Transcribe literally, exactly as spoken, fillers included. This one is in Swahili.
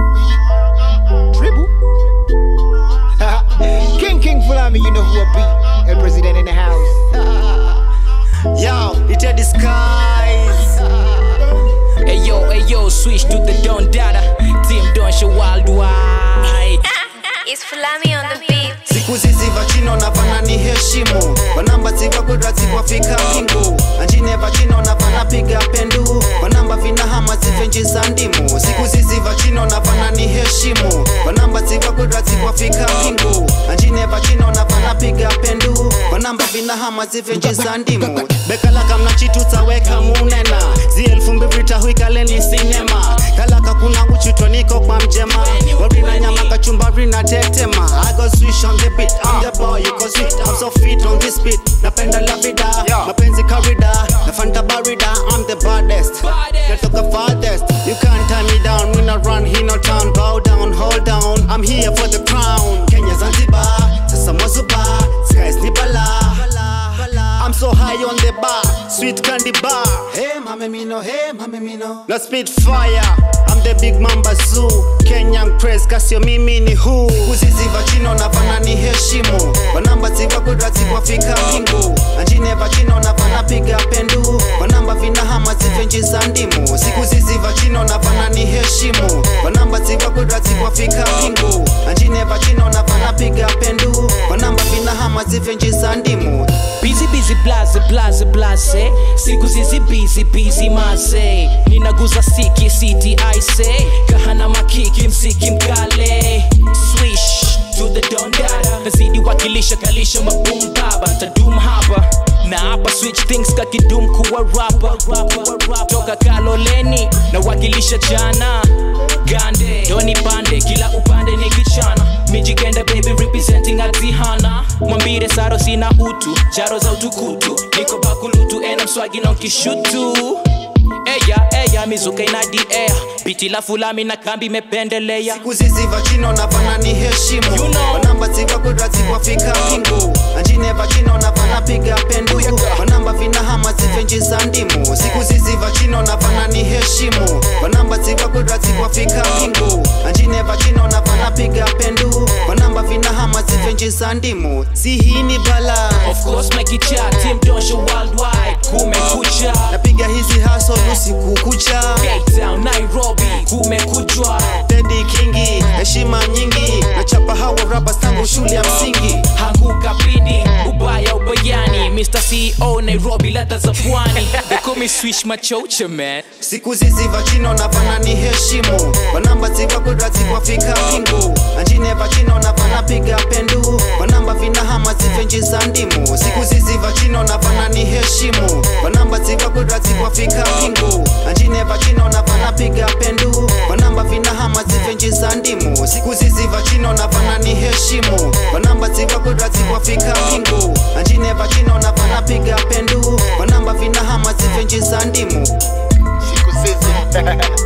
Dribble. King King Fulami, you know who I be. El President in the house. Yo, it's a disguise. Hey yo, hey yo, switch to the Don Dada. Team Don Show worldwide. It's Fulami on the beat. Siku zizi vachino na vana ni heshimu. Wanamba ziwa kudra ziwa fika kingu. Anjine vachino na vana piga pendu. Wanamba vina hama zifenji sandimu. Siku zizi vachino na vana ni heshimu. Wanamba ziwa kudra ziwa fika kingu. Anjine vachino na vana piga pendu. Wanamba vina hama zifenji sandimu. Bekala kamna chitu taweka munena. Zi elfu mbili tahuikale ni cinema. Kalaka kuna uchuto niko kwa mjema. Warina nyama kachumbari na tetema. I got switch on the beat, I'm the boy, you go sweet. I'm so fit on this beat. Napenda la vida, mapenzi karida. Nafanta barida, I'm the baddest. Natoka farthest, you can't tie me down. We not run, he no town. Bow down, hold down, I'm here for the crown. Kenya Zanzibar, sasa mwazuba. Skies ni bala. I'm so high on the bar, sweet candy bar. Hey mame mino, hey mame mino. No spit fire, I'm the big mamba zoo. Kenyan praise, kasio mimi ni who. Kuzizi vachino na vana ni heshimu. Wanamba ziwa kudra ziwa fika kingu. Anjine vachino na vana piga pendu. Wanamba vina hama zifenji sandimu. Siku zizi vachino na vana ni heshimu. Wanamba ziwa kudra ziwa fika kingu. Anjine vachino na vana piga pendu. Wanamba vina hama zifenji sandimu. Busy busy blaze blaze blaze. Siku zizi busy busy maze. Ninaguza siki city I say. Kahana makiki msiki mkale. Swish to the Don Dada. Nazidi wakilisha kalisha maboom baba. Tadum hapa na hapa switch things kakidum kuwa rapper. Toka Kaloleni na wakilisha jana. Gande Doni Pande kila upande ni kichana. Mijikenda baby representing Atihana. Mwambire saro sina utu, jaro za utukutu. Niko bakulutu and I'm swagging on kishutu. Eya, eya, mizuka ina di air. Biti la Fulami na kambi mependelea. Siku zizi vachino na vana ni heshimu. You know. Wanamba ziwa kudra ziwa fika kingu. Anjine vachino na vana piga pendu. Wanamba vina hama zifenji sandimu. Siku zizi vachino na vana ni heshimu. Wanamba ziwa kudra ziwa fika kingu. Anjine vachino na vana piga pendu. Wanamba vina hama zifenji sandimu. Si hii ni bala. Of course make it chat, Team Don Show worldwide. Kumekucha. Napiga hizi hustle usiku kucha. Cape Town, Nairobi, kumekuchwa. Teddy Kingi, heshima nyingi. Nachapa hawa rappers tangu shule ya msingi. Hanguka pidi, ubaya ubayani. Mister C E O Nairobi lata za pwani. They call me Swish Machocha man. Siku zizi vachino na vana ni heshimu. Wanamba ziwa kudra ziwa fika kingu. Anjine vachino na vana piga pendu. Wanamba vina hama zifenji sandimu. Siku zizi vachino na vana ni heshimu. Wanamba ziwa kudra ziwa fika kingu. Anjine vachino na vana piga pendu. Wanamba vina hama zifenji sandimu. Siku zizi vachino na vana ni heshimu. Wanamba ziwa kudra ziwa fika kingu. Anjine vachino na vana piga pendu. Wanamba vina hama zifenji sandimu. Siku zizi.